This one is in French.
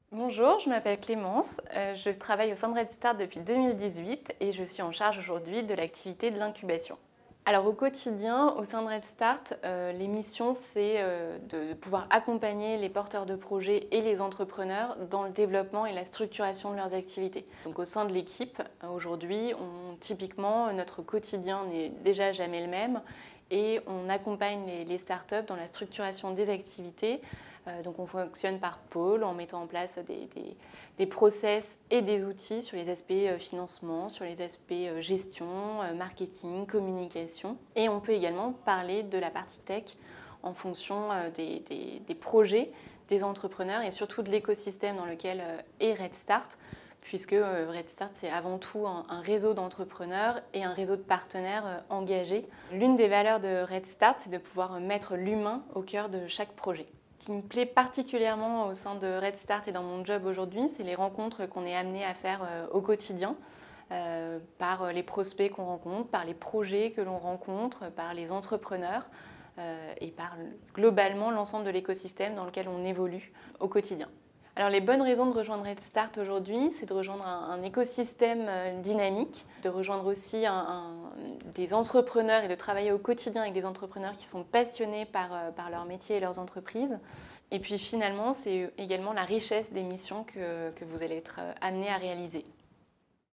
Bonjour, je m'appelle Clémence, je travaille au sein de Red Start depuis 2018 et je suis en charge aujourd'hui de l'activité de l'incubation. Alors au quotidien, au sein de Red Start, les missions, c'est de pouvoir accompagner les porteurs de projets et les entrepreneurs dans le développement et la structuration de leurs activités. Donc au sein de l'équipe, aujourd'hui, typiquement, notre quotidien n'est déjà jamais le même et on accompagne les startups dans la structuration des activités. Donc on fonctionne par pôle en mettant en place des process et des outils sur les aspects financement, sur les aspects gestion, marketing, communication. Et on peut également parler de la partie tech en fonction des projets, des entrepreneurs et surtout de l'écosystème dans lequel est Red Start, puisque Red Start, c'est avant tout un réseau d'entrepreneurs et un réseau de partenaires engagés. L'une des valeurs de Red Start, c'est de pouvoir mettre l'humain au cœur de chaque projet. Ce qui me plaît particulièrement au sein de Red Start et dans mon job aujourd'hui, c'est les rencontres qu'on est amené à faire au quotidien, par les prospects qu'on rencontre, par les projets que l'on rencontre, par les entrepreneurs et par globalement l'ensemble de l'écosystème dans lequel on évolue au quotidien. Alors les bonnes raisons de rejoindre Red Start aujourd'hui, c'est de rejoindre un écosystème dynamique, de rejoindre aussi des entrepreneurs et de travailler au quotidien avec des entrepreneurs qui sont passionnés par leur métier et leurs entreprises. Et puis finalement, c'est également la richesse des missions que vous allez être amenés à réaliser.